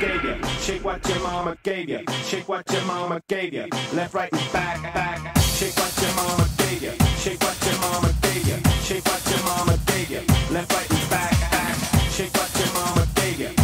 gave you. Shake what your mama gave you. Shake what your mama gave you. Left, right, and back, back. Shake what your mama gave you. Shake what your mama gave you. Shake what your mama gave you. Left, right, and back, back. Shake what your mama gave you.